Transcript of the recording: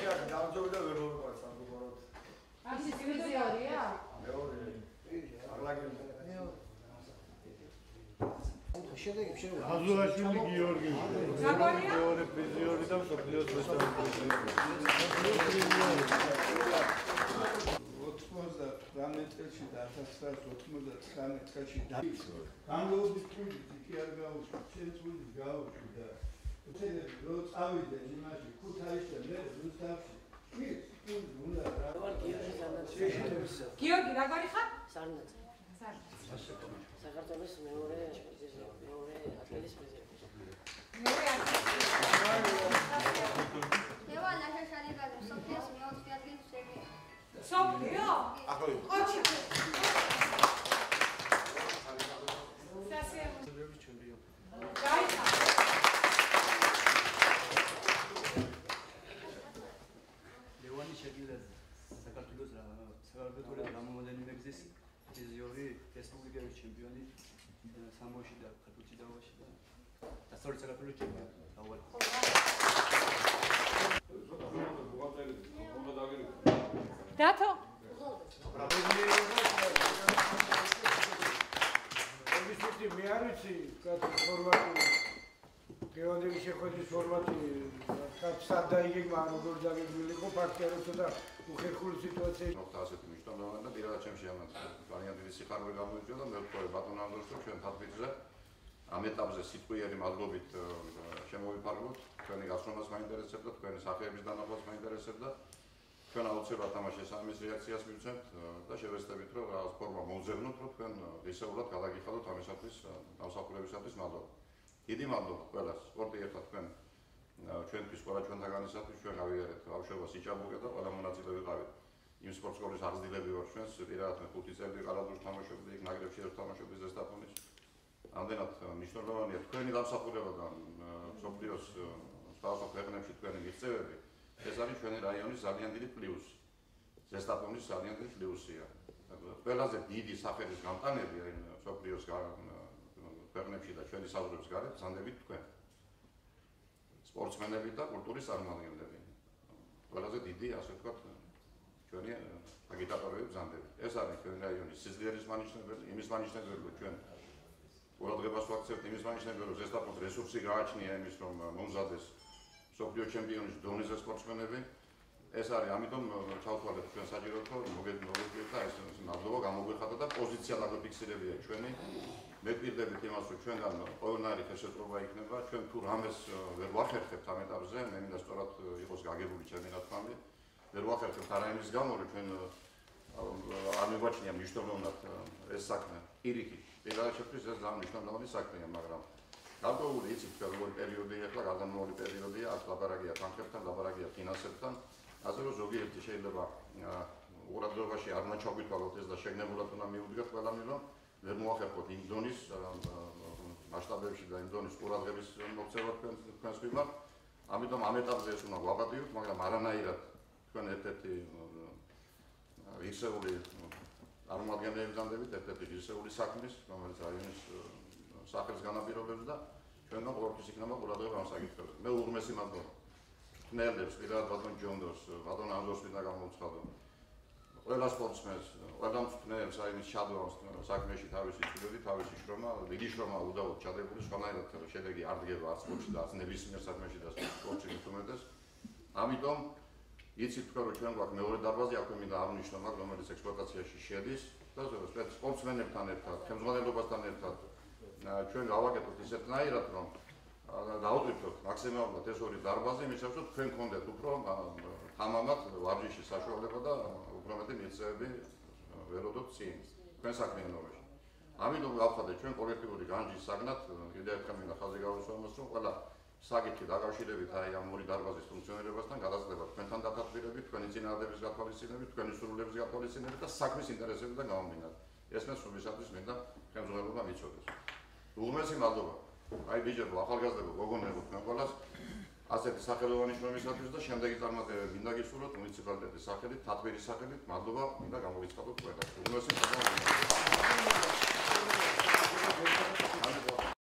აზულაშვილი გიორგი მეორე პრიზიორი და მსოფლიოს წელში და 1999 წელში გამოვიდი კრიტიკი კი არ გავუშვი, შეწყვიტი გავუშვი და უცელები რო წავიდე იმაში ქუთაისში მე რუსთავში კი უნდა რა გიორგი როგორი ხარ? სარნაძე. საქართველოს მეორე ატლეტის პრეზიდენტი. ევა ნაშაშალიბაძე სოფიას მეოთხე ადგილს შემია. სოფიო? ახლა ოჩი. ლევანი შეგიძლია საქართველოს საქართველოს გამომადენი მეგზის პრიზიორი რესპუბლიკების ჩემპიონი სამოში და ქართულში დავაში და დასავლეთ საქართველოს ჩემპიონი დავალ. დათო მე არ ვიცი ფორმატი გეონდელი შეხვედრის ფორმატი სად დაიგეგმა როგორ დაგეგმილი იყო ფაქტია რომ ცოტა უხერხული სიტუაცია მოხდა ასეთი მნიშვნელოვანი და პირადად ჩემში ამათ ძალიან დიდი სიხარული გამოიწვია და მე ვთქვი ბატონ ანდროს რომ ჩვენ თათბირზე ამ ეტაპზე სიტყვიერი მადლობით შემოვიფარგლოთ თქვენი გასვლას მაინტერესებდა თქვენი სახეების დანახვაც მაინტერესებდა ჩვენ აუცილებლად თამაშის ამის რეაქციას მივცემთ და შევეცდებით რომ რაღაც ფორმა მოვძებნოთ რომ თქვენ ისეულად გადაგიხადოთ ამისათვის დამსახურებისათვის მადლობა. დიდი მადლობა ყველას სპორტი ერთად თქვენ ჩვენთვის ყველა ჩვენთაგანისათვის ჩვენ გავიარეთ ბავშვობა სიჭაბუკე და ყველა მონაწილე ვიყავით იმ სპორტ სკოლის აღზრდილები ვარ ჩვენს პირადად მე 5 წელი კალათბურთს თამაშობდი იქ ნაკრებში ერთ თამაშობდი ზესტაფონის ამდენად მნიშვნელოვანია თქვენი დამსახურება მსოფლიოს სხვადასხვა ქვეყნებში თქვენი მიღწევები ეს არის ჩვენი რაიონის ძალიან დიდი პლუსი ზესტაფონის ძალიან დიდი პლუსია ყველაზე დიდი სახელის გამტანები აი მსოფლიოს ქვეყნებში და ჩვენი საზღვრების გარეთ ბრძანდებით თქვენ სპორტსმენები და კულტურის წარმომადგენლები ყველაზე დიდი ასე ვთქვათ ჩვენი აგიტატორები ბრძანდებით ეს არის ჩვენი რაიონის სიძლიერის მანიშნებელი იმის მანიშნებელი რომ ჩვენ ყურადღებას ვაქცევთ იმის მანიშნებელი რომ ზესტაფონის რესურსი გააჩნია იმის რომ მომზადეს მსოფლიო ჩემპიონის დონეზე სპორტსმენები ეს არის ამიტომ ჩავთვალეთ ჩვენ საჭიროა რომ მოგეთ და ეს მადლობა გამოგვიხადა და პოზიცია დაგაფიქსირებია ჩვენი მე პირდებით იმას რომ ჩვენგან ყოველნაირი შესაძლებლობა იქნება ჩვენ თუ რამეს ვერ ვახერხებთ ამ ეტაპზე მე მინდა სწორად იყოს გაგებული ჩემი რა თქმა უნდა ვერ ვახერხებთ არა იმის გამო რომ ჩვენ არ მიგვაჩნია მნიშვნელოვნად ეს საქმე პირიქით პირადად შეფრის ეს ძალიან მნიშვნელოვანი საქმეა მაგრამ გარკვეული იცით როგორი პერიოდია ახლა გარდამავალი პერიოდია აქ ლაბარაკია თანხებთან ლაბარაკია ფინანსებთან ასე რომ ზოგიერთი შეიძლება ყურადღებაში არ უნდა ჩაგვიტვალოთ ეს და შეგნებულად უნდა მიუდგეთ ყველანი რომ ვერ მოახერხოთ იმ დონის მასშტაბებში და იმ დონის ყურადღების მოქცევა თქვენს მიმართ ამიტომ ამ ეტაპზე ეს უნდა გვაბადიოთ მაგრამ არანაირად თქვენ ერთ-ერთი ღირსეული წარმომადგენლები ბრძანდებით ერთ-ერთი ღირსეული საქმის რომელიც რაიონის სახელს განაპირობებს და ჩვენგან ყოველთვის იქნება ყურადღება ამ საკითხებზე მე უღრმესი მადლობა თმელებს პირადად ბატონ ჯონდოს ბატონ ანდროს მინდა გამოვცხადო ყველა სპორტსმენს ყველა მწვრთნელს აი მის ჩადვას საქმეში თავისი წვლილი თავისი შრომა დიდი შრომა უდაოდ ჩადებული სხვანაირად შედეგი არ დგება არც სპორტში და არც ნებისმიერ საქმეში და სპორტში მithumedes ამიტომ იცით თქვენ რომ ჩვენ გვაქვს მეორე დარბაზი აქვე მინდა აღნიშნო მაგ რომელიც ექსპლუატაციაში შედის და სპორტსმენებთან ერთად ხელმძღვანელობასთან ერთად ჩვენ გავაკეთოთ ისეთნაირად რომ დავუყიფოთ მაქსიმალურად ეს ორი დარბაზი იმისათვის რომ თქვენ გქონდეთ უფრო თამამად ვარჯიშის საშუალება და უფრო მეტი მიღწევები ველოდოთ წინ თქვენ საქმიანობაში ამიტომ გავხადეთ ჩვენ კოლექტიური განჯის საგნად კიდევ ერთხელ მინდა ხაზი გავუსვა იმას რომ ყველა საკითხი დაკავშირებით აი ამ ორი დარბაზის ფუნქციონირებასთან გადაწყდება თქვენთან დათანხმდებით თქვენი წინააღმდეგობის გათვალისწინებით თქვენი სურვილების გათვალისწინებით და საქმის ინტერესებიდან გამომდინარე ეს მე სულისათვის მინდა ხელმძღვანელობა მიცოდეს უღრმესი მადლობა აი ბიჭებო ახალგაზრდებო გოგონებო თქვენ ყველას ასეთი სახელოვანი შრომისათვის და შემდეგი წარმატებები მინდა გისურვოთ მუნიციპალიტეტის სახელით თათბირის სახელით მადლობა მინდა გამოვიწყდოთ ყველას უღრმესი მადლობა